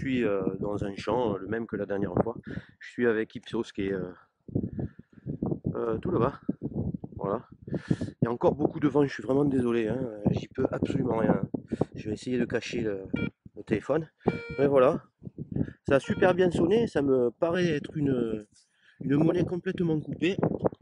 suis dans un champ, le même que la dernière fois. Je suis avec Ipsos qui est tout là-bas. Voilà. Il y a encore beaucoup de vent, je suis vraiment désolé, hein, j'y peux absolument rien. Je vais essayer de cacher le téléphone. Mais voilà, ça a super bien sonné, ça me paraît être une monnaie complètement coupée.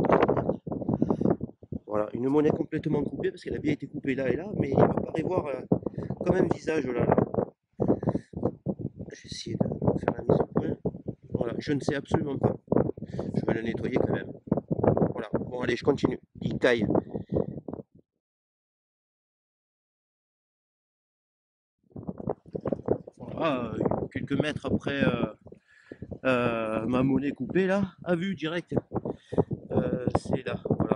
Voilà, une monnaie complètement coupée parce qu'elle a bien été coupée là et là, mais il me paraît voir quand même visage là. Je vais essayer de faire la mise au point. Voilà, je ne sais absolument pas. Je vais le nettoyer quand même. Voilà, bon allez, je continue. Il caille. Voilà, quelques mètres après ma monnaie coupée là, à vue direct. C'est là, voilà.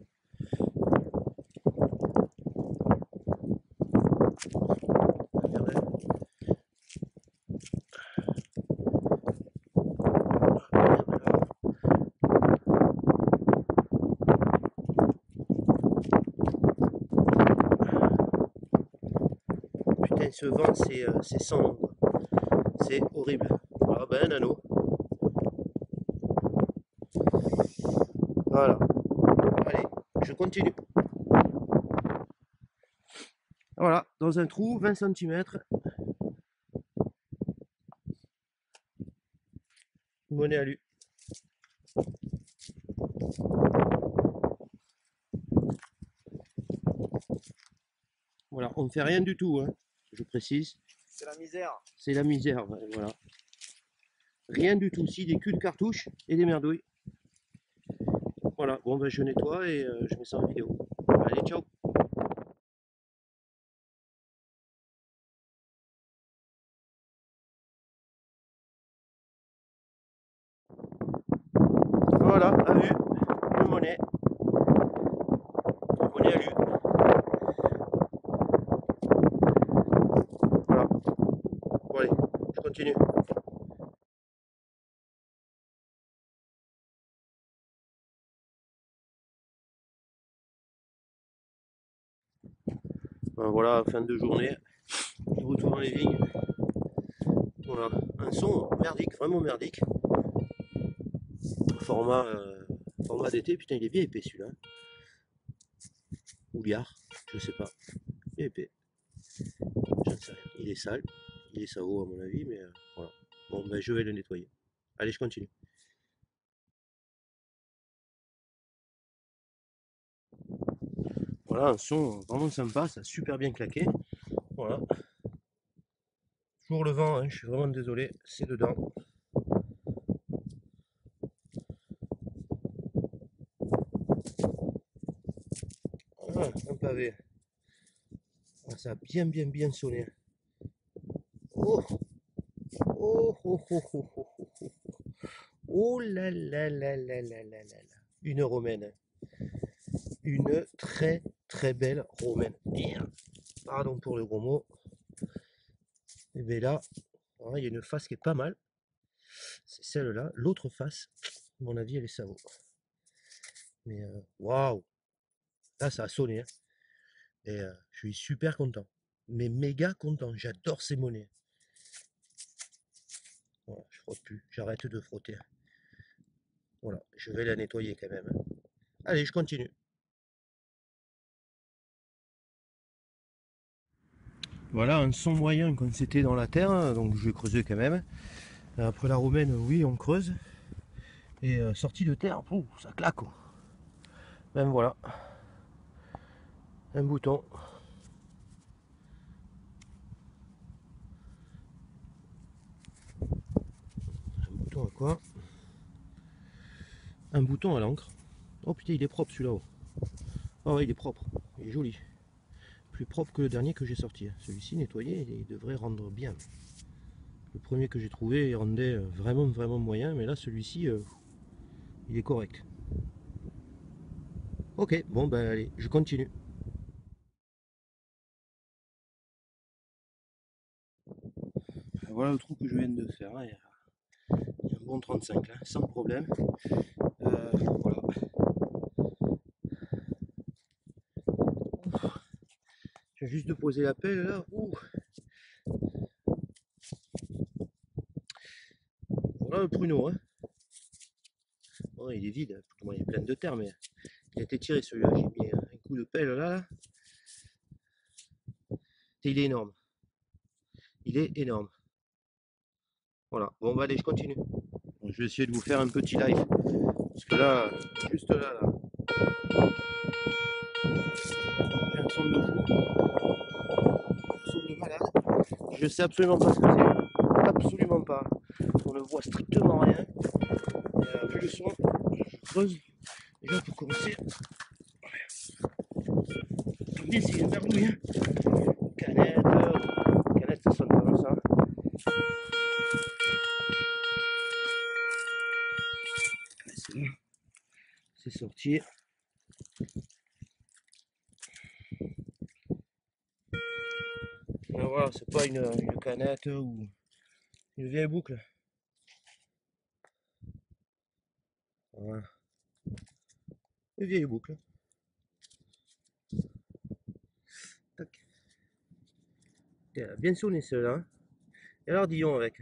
Putain, ce vent, c'est sans nom, quoi. C'est horrible. Voilà, ben un anneau. Voilà. Allez, je continue. Voilà, dans un trou, 20 cm, monnaie à lui. Voilà, on ne fait rien du tout, hein, je précise. C'est la misère. C'est la misère, voilà. Rien du tout, si des culs de cartouches et des merdouilles. Voilà, bon ben je nettoie et je mets ça en vidéo. Allez, ciao. Voilà, à vue, une monnaie. Une monnaie à lui. Voilà. Bon allez, je continue. Ben voilà, fin de journée. Retour dans les vignes. Voilà, un son merdique, vraiment merdique. Format, format d'été, putain il est bien épais celui-là. Ou liard, je sais pas. Bien épais. J'en sais rien. Il est sale, il est sao à mon avis, mais voilà. Bon ben je vais le nettoyer. Allez, je continue. Voilà, un son vraiment sympa, ça a super bien claqué. Voilà. Toujours le vent, hein, je suis vraiment désolé, c'est dedans. Ah, un pavé. Ah, ça a bien sonné. Oh, oh, oh, oh, oh, oh, oh, oh. Oh là là là là là là là là. Une romaine. Une très belle romaine. Merde. Pardon pour le gros mot. Et bien là, voilà, il y a une face qui est pas mal. C'est celle-là. L'autre face, à mon avis, elle est sao. Mais waouh, là ça a sonné, hein. Et je suis super content. Mais méga content. J'adore ces monnaies. Voilà, je frotte plus. J'arrête de frotter. Voilà, je vais la nettoyer quand même, hein. Allez, je continue. Voilà un son moyen quand c'était dans la terre, hein, donc je vais creuser quand même. Après la romaine, oui, on creuse. Et sortie de terre, pouf, ça claque, quoi. Même voilà, un bouton. Un bouton à quoi? Un bouton à l'encre. Oh putain, il est propre celui-là. Oh ouais, il est propre, il est joli. Plus propre que le dernier que j'ai sorti. Celui-ci nettoyé, il devrait rendre bien. Le premier que j'ai trouvé, il rendait vraiment moyen, mais là celui-ci, il est correct. Ok, bon ben allez, je continue. Voilà le trou que je viens de faire, hein. Il y a un bon 35 là, sans problème. Voilà. Je viens juste de poser la pelle là. Ouh. le pruneau. Hein. Bon, il est vide, il est plein de terre, mais il a été tiré celui-là. J'ai mis un coup de pelle là. Et il est énorme. Il est énorme. Voilà. Bon, bah allez, je continue. Bon, je vais essayer de vous faire un petit live. Parce que là, juste là, j'ai un son de fou. Un son de malade. Je sais absolument pas ce que c'est. Absolument pas. On ne voit strictement rien. Et vu le son, je creuse. Déjà pour commencer. Attendez, c'est une merdouille. Canette. Canette, ça sonne pas ça. C'est sorti. Voilà, c'est pas une canette ou une vieille boucle. Voilà. Une vieille boucle. Tac. Elle a bien sonné celle-là. Et alors disons avec.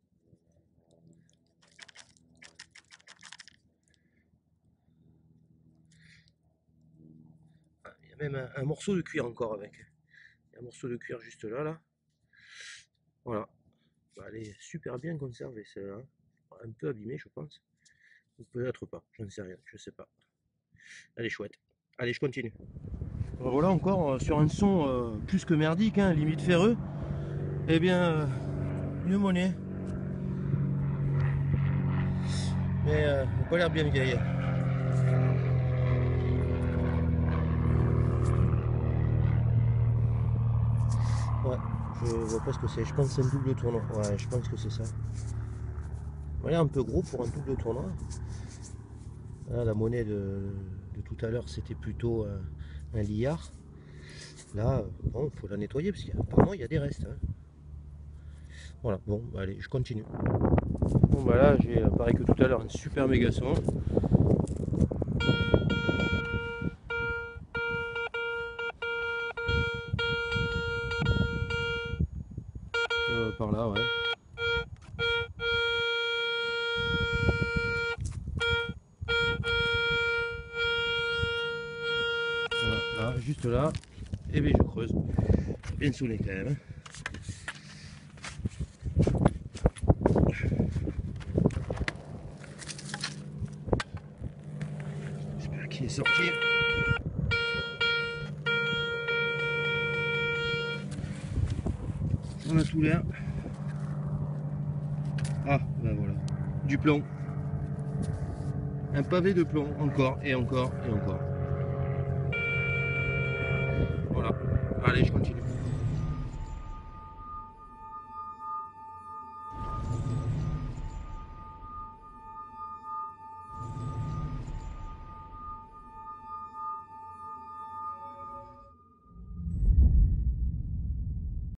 Il y a même un morceau de cuir encore avec. Il y a un morceau de cuir juste là. Voilà. Bah, elle est super bien conservée celle-là. Un peu abîmée je pense. Ou peut-être pas, je ne sais rien, je sais pas. Elle est chouette. Allez, je continue. Voilà encore sur un son plus que merdique, hein, limite ferreux. Eh bien, une monnaie. Mais elle n'a pas l'air bien vieille. Ouais, je vois pas ce que c'est. Je pense que c'est un double tournant. Ouais, je pense que c'est ça. Voilà, un peu gros pour un double tournant. Là, la monnaie de tout à l'heure, c'était plutôt un liard. Là, bon, faut la nettoyer parce qu'apparemment, il y a des restes. Hein. Voilà, bon, bah, allez, je continue. Bon, bah là, j'ai pareil que tout à l'heure, un super méga son. Par là, ouais. Voilà, là, juste là. Et bien, je creuse. Bien saoulé quand même. J'espère qu'il est sorti. On a tout l'air. Ah, ben voilà. Du plomb. Un pavé de plomb, encore et encore et encore.